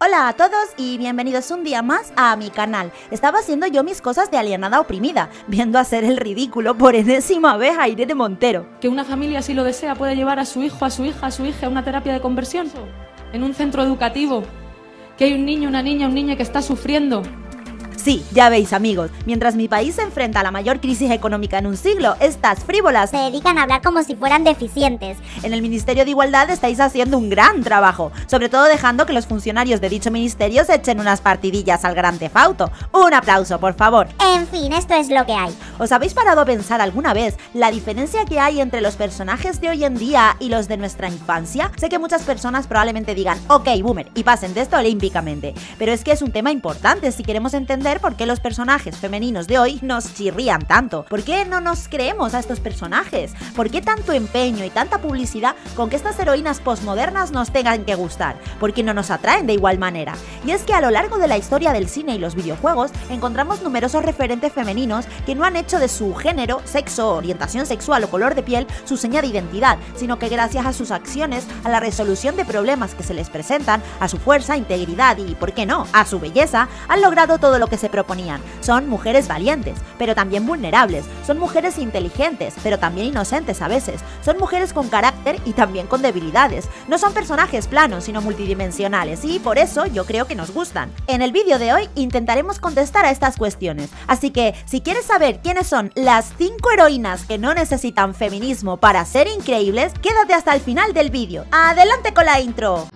Hola a todos y bienvenidos un día más a mi canal. Estaba haciendo yo mis cosas de alienada oprimida, viendo hacer el ridículo por enésima vez a Irene Montero. Que una familia, si lo desea, puede llevar a su hijo, a su hija, a su hija a una terapia de conversión en un centro educativo. Que hay un niño, una niña, un niño que está sufriendo. Sí, ya veis amigos, mientras mi país se enfrenta a la mayor crisis económica en un siglo, estas frívolas se dedican a hablar como si fueran deficientes. En el Ministerio de Igualdad estáis haciendo un gran trabajo, sobre todo dejando que los funcionarios de dicho ministerio se echen unas partidillas al Grand Theft Auto. Un aplauso, por favor. En fin, esto es lo que hay. ¿Os habéis parado a pensar alguna vez la diferencia que hay entre los personajes de hoy en día y los de nuestra infancia? Sé que muchas personas probablemente digan, ok, boomer, y pasen de esto olímpicamente, pero es que es un tema importante si queremos entender por qué los personajes femeninos de hoy nos chirrían tanto. ¿Por qué no nos creemos a estos personajes? ¿Por qué tanto empeño y tanta publicidad con que estas heroínas postmodernas nos tengan que gustar? ¿Por qué no nos atraen de igual manera? Y es que a lo largo de la historia del cine y los videojuegos encontramos numerosos referentes femeninos que no han hecho de su género, sexo, orientación sexual o color de piel su seña de identidad, sino que gracias a sus acciones, a la resolución de problemas que se les presentan, a su fuerza, integridad y, ¿por qué no?, a su belleza, han logrado todo lo que se proponían. Son mujeres valientes, pero también vulnerables. Son mujeres inteligentes, pero también inocentes a veces. Son mujeres con carácter y también con debilidades. No son personajes planos, sino multidimensionales, y por eso yo creo que nos gustan. En el vídeo de hoy intentaremos contestar a estas cuestiones. Así que, si quieres saber quiénes son las 5 heroínas que no necesitan feminismo para ser increíbles, quédate hasta el final del vídeo. ¡Adelante con la intro!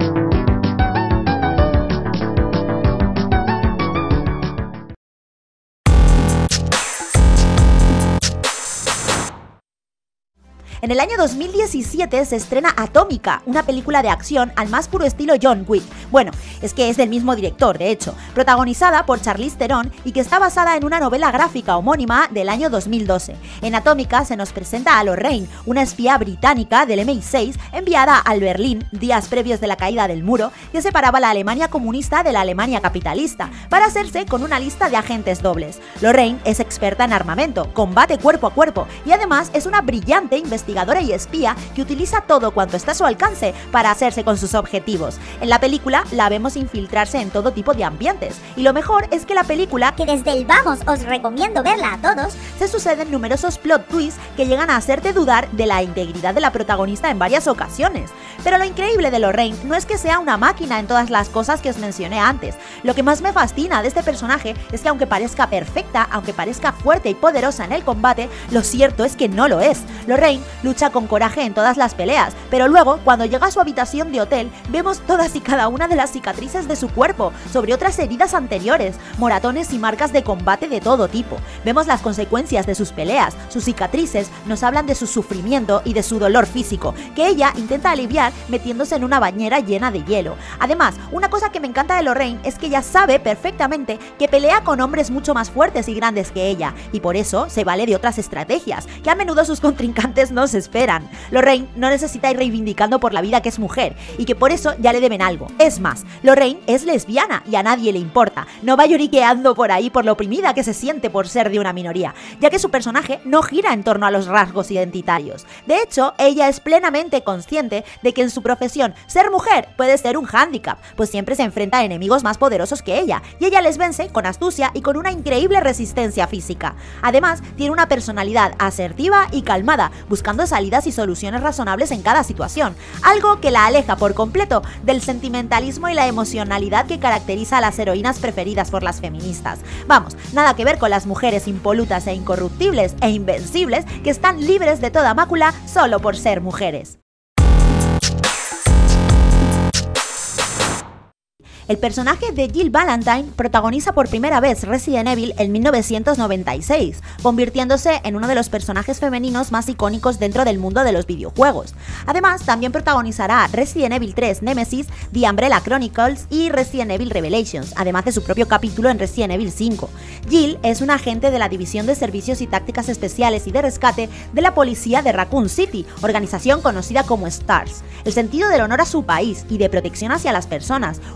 En el año 2017 se estrena Atómica, una película de acción al más puro estilo John Wick. Bueno, es que es del mismo director, de hecho, protagonizada por Charlize Theron y que está basada en una novela gráfica homónima del año 2012. En Atómica se nos presenta a Lorraine, una espía británica del MI6 enviada al Berlín días previos de la caída del muro que separaba la Alemania comunista de la Alemania capitalista, para hacerse con una lista de agentes dobles. Lorraine es experta en armamento, combate cuerpo a cuerpo y además es una brillante investigadora y espía que utiliza todo cuanto está a su alcance para hacerse con sus objetivos. En la película la vemos infiltrarse en todo tipo de ambientes, y lo mejor es que la película, que desde el vamos os recomiendo verla a todos, se suceden numerosos plot twists que llegan a hacerte dudar de la integridad de la protagonista en varias ocasiones. Pero lo increíble de Lorraine no es que sea una máquina en todas las cosas que os mencioné antes. Lo que más me fascina de este personaje es que aunque parezca perfecta, aunque parezca fuerte y poderosa en el combate, lo cierto es que no lo es. Lorraine lucha con coraje en todas las peleas, pero luego, cuando llega a su habitación de hotel, vemos todas y cada una de las cicatrices de su cuerpo, sobre otras heridas anteriores, moratones y marcas de combate de todo tipo. Vemos las consecuencias de sus peleas, sus cicatrices nos hablan de su sufrimiento y de su dolor físico, que ella intenta aliviar metiéndose en una bañera llena de hielo. Además, una cosa que me encanta de Lorraine es que ella sabe perfectamente que pelea con hombres mucho más fuertes y grandes que ella, y por eso se vale de otras estrategias, que a menudo sus contrincantes no se esperan. Lorraine no necesita ir reivindicando por la vida que es mujer y que por eso ya le deben algo. Es más, Lorraine es lesbiana y a nadie le importa. No va lloriqueando por ahí por lo oprimida que se siente por ser de una minoría, ya que su personaje no gira en torno a los rasgos identitarios. De hecho, ella es plenamente consciente de que en su profesión ser mujer puede ser un hándicap, pues siempre se enfrenta a enemigos más poderosos que ella, y ella les vence con astucia y con una increíble resistencia física. Además, tiene una personalidad asertiva y calmada, buscando salidas y soluciones razonables en cada situación, algo que la aleja por completo del sentimentalismo y la emocionalidad que caracteriza a las heroínas preferidas por las feministas. Vamos, nada que ver con las mujeres impolutas e incorruptibles e invencibles que están libres de toda mácula solo por ser mujeres. El personaje de Jill Valentine protagoniza por primera vez Resident Evil en 1996, convirtiéndose en uno de los personajes femeninos más icónicos dentro del mundo de los videojuegos. Además, también protagonizará Resident Evil 3 Nemesis, The Umbrella Chronicles y Resident Evil Revelations, además de su propio capítulo en Resident Evil 5. Jill es una agente de la División de Servicios y Tácticas Especiales y de Rescate de la Policía de Raccoon City, organización conocida como STARS. El sentido del honor a su país y de protección hacia las personas, unido a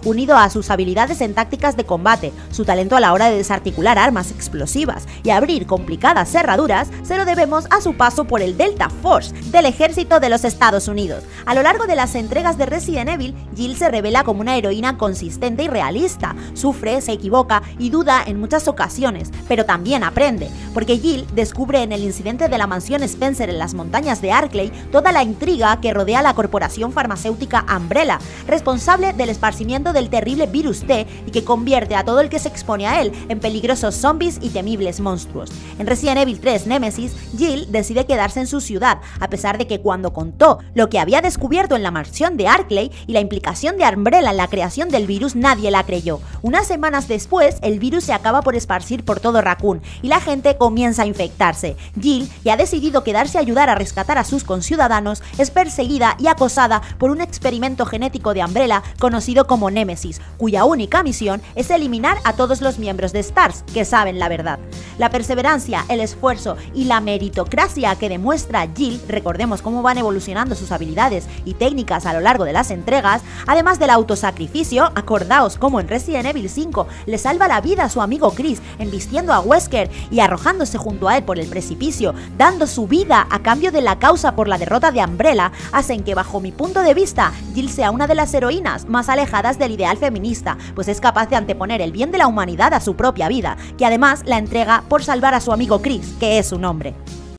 a sus habilidades en tácticas de combate, su talento a la hora de desarticular armas explosivas y abrir complicadas cerraduras, se lo debemos a su paso por el Delta Force del ejército de los Estados Unidos. A lo largo de las entregas de Resident Evil, Jill se revela como una heroína consistente y realista, sufre, se equivoca y duda en muchas ocasiones, pero también aprende, porque Jill descubre en el incidente de la mansión Spencer en las montañas de Arklay toda la intriga que rodea a la corporación farmacéutica Umbrella, responsable del esparcimiento del terrible virus T y que convierte a todo el que se expone a él en peligrosos zombies y temibles monstruos. En Resident Evil 3 Nemesis, Jill decide quedarse en su ciudad, a pesar de que cuando contó lo que había descubierto en la mansión de Arklay y la implicación de Umbrella en la creación del virus, nadie la creyó. Unas semanas después, el virus se acaba por esparcir por todo Raccoon y la gente comienza a infectarse. Jill, que ha decidido quedarse a ayudar a rescatar a sus conciudadanos, es perseguida y acosada por un experimento genético de Umbrella conocido como Nemesis, cuya única misión es eliminar a todos los miembros de STARS que saben la verdad. La perseverancia, el esfuerzo y la meritocracia que demuestra Jill, recordemos cómo van evolucionando sus habilidades y técnicas a lo largo de las entregas, además del autosacrificio, acordaos como en Resident Evil 5 le salva la vida a su amigo Chris embistiendo a Wesker y arrojándose junto a él por el precipicio, dando su vida a cambio de la causa por la derrota de Umbrella, hacen que bajo mi punto de vista Jill sea una de las heroínas más alejadas del ideal feminista, pues es capaz de anteponer el bien de la humanidad a su propia vida, que además la entrega por salvar a su amigo Chris, que es un hombre.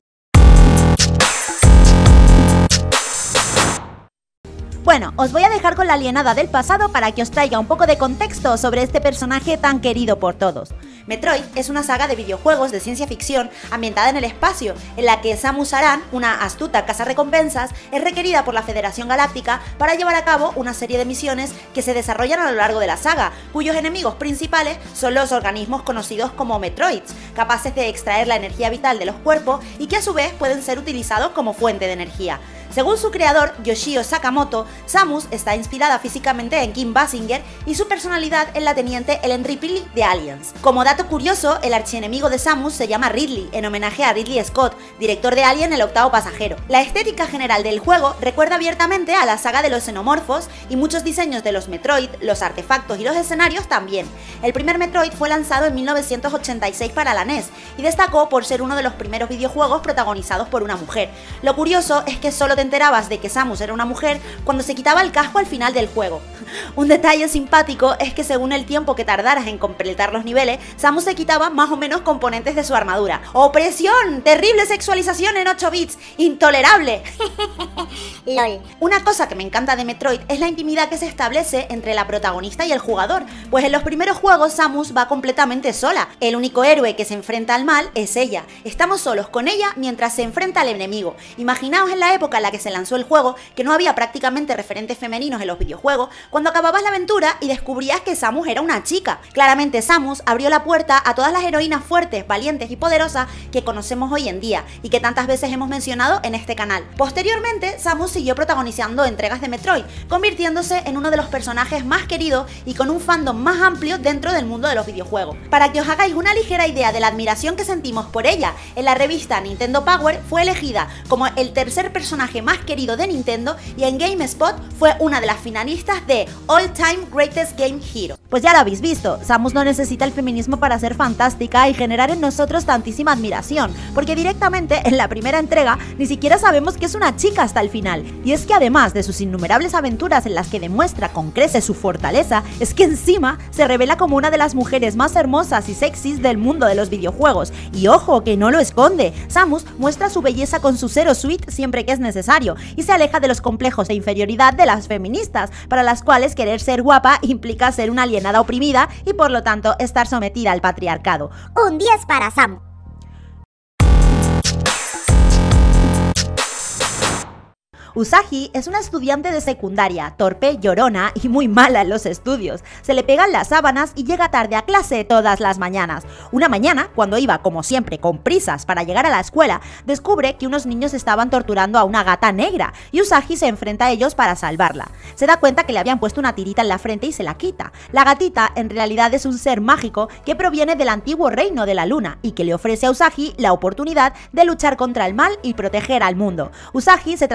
Bueno, os voy a dejar con la alienada del pasado para que os traiga un poco de contexto sobre este personaje tan querido por todos. Metroid es una saga de videojuegos de ciencia ficción ambientada en el espacio, en la que Samus Aran, una astuta cazarrecompensas, es requerida por la Federación Galáctica para llevar a cabo una serie de misiones que se desarrollan a lo largo de la saga, cuyos enemigos principales son los organismos conocidos como Metroids, capaces de extraer la energía vital de los cuerpos y que a su vez pueden ser utilizados como fuente de energía. Según su creador, Yoshio Sakamoto, Samus está inspirada físicamente en Kim Basinger y su personalidad en la teniente Ellen Ripley de Aliens. Como dato curioso, el archienemigo de Samus se llama Ridley, en homenaje a Ridley Scott, director de Alien el octavo pasajero. La estética general del juego recuerda abiertamente a la saga de los xenomorfos y muchos diseños de los Metroid, los artefactos y los escenarios también. El primer Metroid fue lanzado en 1986 para la NES y destacó por ser uno de los primeros videojuegos protagonizados por una mujer. Lo curioso es que solo te enterabas de que Samus era una mujer cuando se quitaba el casco al final del juego. Un detalle simpático es que según el tiempo que tardaras en completar los niveles, Samus se quitaba más o menos componentes de su armadura. ¡Opresión! ¡Terrible sexualización en 8 bits! ¡Intolerable! LOL. Una cosa que me encanta de Metroid es la intimidad que se establece entre la protagonista y el jugador, pues en los primeros juegos Samus va completamente sola. El único héroe que se enfrenta al mal es ella. Estamos solos con ella mientras se enfrenta al enemigo. Imaginaos en la época en la que se lanzó el juego, que no había prácticamente referentes femeninos en los videojuegos, cuando acababas la aventura y descubrías que Samus era una chica. Claramente Samus abrió la puerta a todas las heroínas fuertes, valientes y poderosas que conocemos hoy en día y que tantas veces hemos mencionado en este canal. Posteriormente, Samus siguió protagonizando entregas de Metroid, convirtiéndose en uno de los personajes más queridos y con un fandom más amplio dentro del mundo de los videojuegos. Para que os hagáis una ligera idea de la admiración que sentimos por ella, en la revista Nintendo Power fue elegida como el tercer personaje más querido de Nintendo y en GameSpot fue una de las finalistas de All Time Greatest Game Hero. Pues ya lo habéis visto, Samus no necesita el feminismo para ser fantástica y generar en nosotros tantísima admiración, porque directamente en la primera entrega ni siquiera sabemos que es una chica hasta el final. Y es que además de sus innumerables aventuras en las que demuestra con creces su fortaleza, es que encima se revela como una de las mujeres más hermosas y sexys del mundo de los videojuegos. Y ojo, que no lo esconde, Samus muestra su belleza con su Zero Suite siempre que es necesario y se aleja de los complejos de inferioridad de las feministas, para las cuales querer ser guapa implica ser una alienada oprimida y por lo tanto estar sometida al patriarcado. Un 10 para Samus. Usagi es una estudiante de secundaria, torpe, llorona y muy mala en los estudios. Se le pegan las sábanas y llega tarde a clase todas las mañanas. Una mañana, cuando iba, como siempre, con prisas para llegar a la escuela, descubre que unos niños estaban torturando a una gata negra y Usagi se enfrenta a ellos para salvarla. Se da cuenta que le habían puesto una tirita en la frente y se la quita. La gatita en realidad es un ser mágico que proviene del antiguo reino de la luna y que le ofrece a Usagi la oportunidad de luchar contra el mal y proteger al mundo. Usagi se transforma así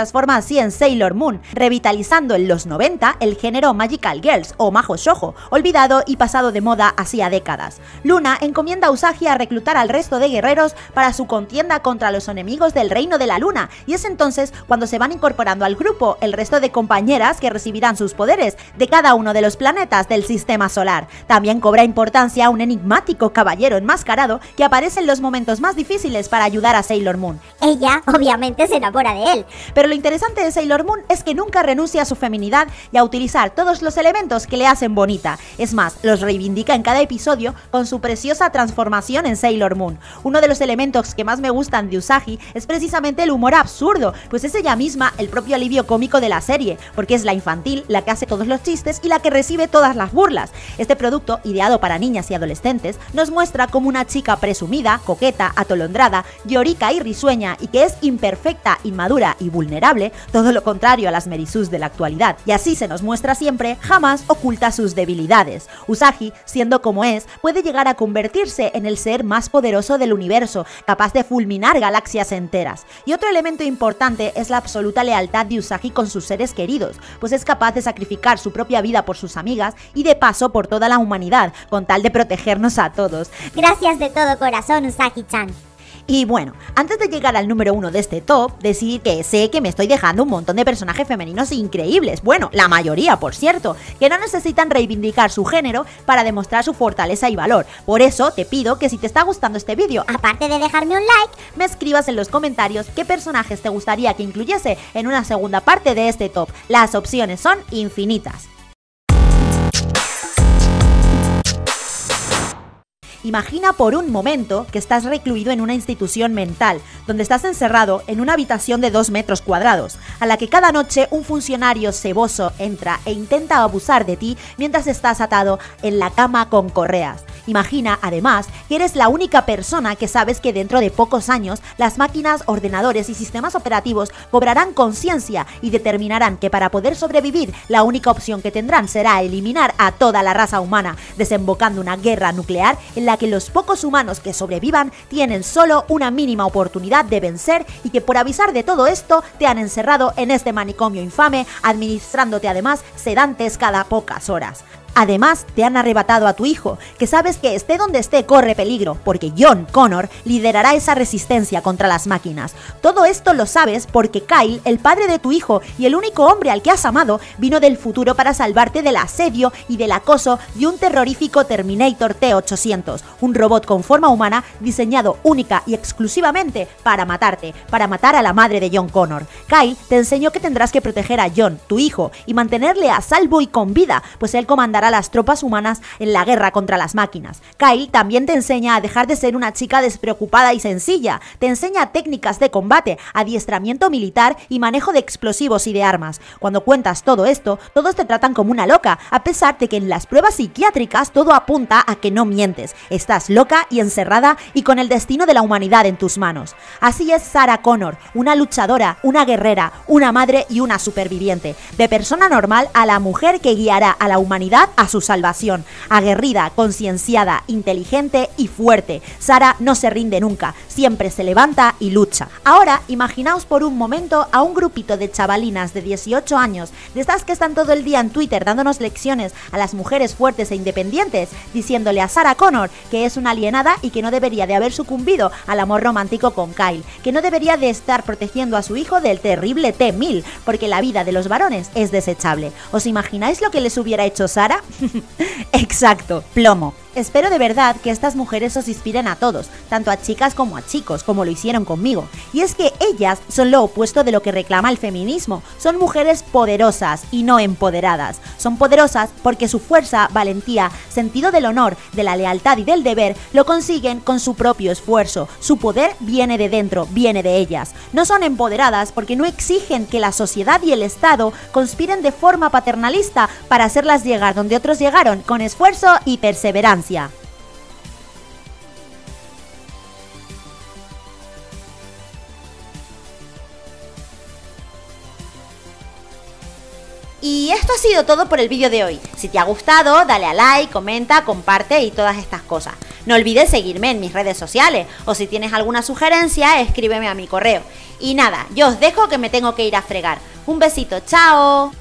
así en Sailor Moon, revitalizando en los 90 el género Magical Girls o Mahou Shoujo, olvidado y pasado de moda hacía décadas. Luna encomienda a Usagi a reclutar al resto de guerreros para su contienda contra los enemigos del Reino de la Luna, y es entonces cuando se van incorporando al grupo el resto de compañeras que recibirán sus poderes de cada uno de los planetas del sistema solar. También cobra importancia un enigmático caballero enmascarado que aparece en los momentos más difíciles para ayudar a Sailor Moon. Ella, obviamente, se enamora de él. Pero lo interesante de Sailor Moon es que nunca renuncia a su feminidad y a utilizar todos los elementos que le hacen bonita. Es más, los reivindica en cada episodio con su preciosa transformación en Sailor Moon. Uno de los elementos que más me gustan de Usagi es precisamente el humor absurdo, pues es ella misma el propio alivio cómico de la serie, porque es la infantil, la que hace todos los chistes y la que recibe todas las burlas. Este producto, ideado para niñas y adolescentes, nos muestra como una chica presumida, coqueta, atolondrada, llorica y risueña, y que es imperfecta, inmadura y vulnerable, todo lo contrario a las Merisus de la actualidad. Y así se nos muestra siempre, jamás oculta sus debilidades. Usagi, siendo como es, puede llegar a convertirse en el ser más poderoso del universo, capaz de fulminar galaxias enteras. Y otro elemento importante es la absoluta lealtad de Usagi con sus seres queridos, pues es capaz de sacrificar su propia vida por sus amigas y de paso por toda la humanidad, con tal de protegernos a todos. Gracias de todo corazón, Usagi-chan. Y bueno, antes de llegar al número 1 de este top, decir que sé que me estoy dejando un montón de personajes femeninos increíbles, bueno, la mayoría por cierto, que no necesitan reivindicar su género para demostrar su fortaleza y valor. Por eso te pido que si te está gustando este vídeo, aparte de dejarme un like, me escribas en los comentarios qué personajes te gustaría que incluyese en una segunda parte de este top. Las opciones son infinitas. Imagina por un momento que estás recluido en una institución mental, donde estás encerrado en una habitación de 2 metros cuadrados, a la que cada noche un funcionario ceboso entra e intenta abusar de ti mientras estás atado en la cama con correas. Imagina, además, que eres la única persona que sabes que dentro de pocos años las máquinas, ordenadores y sistemas operativos cobrarán conciencia y determinarán que para poder sobrevivir la única opción que tendrán será eliminar a toda la raza humana, desembocando una guerra nuclear en la que los pocos humanos que sobrevivan tienen solo una mínima oportunidad de vencer, y que por avisar de todo esto te han encerrado en este manicomio infame, administrándote además sedantes cada pocas horas. Además, te han arrebatado a tu hijo, que sabes que esté donde esté corre peligro, porque John Connor liderará esa resistencia contra las máquinas. Todo esto lo sabes porque Kyle, el padre de tu hijo y el único hombre al que has amado, vino del futuro para salvarte del asedio y del acoso de un terrorífico Terminator T-800, un robot con forma humana diseñado única y exclusivamente para matarte, para matar a la madre de John Connor. Kyle te enseñó que tendrás que proteger a John, tu hijo, y mantenerle a salvo y con vida, pues él comandará a las tropas humanas en la guerra contra las máquinas. Kyle también te enseña a dejar de ser una chica despreocupada y sencilla, te enseña técnicas de combate, adiestramiento militar y manejo de explosivos y de armas. Cuando cuentas todo esto, todos te tratan como una loca, a pesar de que en las pruebas psiquiátricas todo apunta a que no mientes. Estás loca y encerrada y con el destino de la humanidad en tus manos. Así es Sarah Connor, una luchadora, una guerrera, una madre y una superviviente. De persona normal a la mujer que guiará a la humanidad a su salvación. Aguerrida, concienciada, inteligente y fuerte, Sarah no se rinde nunca, siempre se levanta y lucha. Ahora, imaginaos por un momento a un grupito de chavalinas de 18 años, de estas que están todo el día en Twitter dándonos lecciones a las mujeres fuertes e independientes, diciéndole a Sarah Connor que es una alienada y que no debería de haber sucumbido al amor romántico con Kyle, que no debería de estar protegiendo a su hijo del terrible T-1000, porque la vida de los varones es desechable. ¿Os imagináis lo que les hubiera hecho Sarah? Exacto, plomo. Espero de verdad que estas mujeres os inspiren a todos, tanto a chicas como a chicos, como lo hicieron conmigo. Y es que ellas son lo opuesto de lo que reclama el feminismo. Son mujeres poderosas y no empoderadas. Son poderosas porque su fuerza, valentía, sentido del honor, de la lealtad y del deber lo consiguen con su propio esfuerzo. Su poder viene de dentro, viene de ellas. No son empoderadas porque no exigen que la sociedad y el Estado conspiren de forma paternalista para hacerlas llegar donde otros llegaron con esfuerzo y perseverancia. Y esto ha sido todo por el vídeo de hoy. Si te ha gustado, dale a like, comenta, comparte y todas estas cosas. No olvides seguirme en mis redes sociales o si tienes alguna sugerencia, escríbeme a mi correo. Y nada, yo os dejo que me tengo que ir a fregar. Un besito, chao.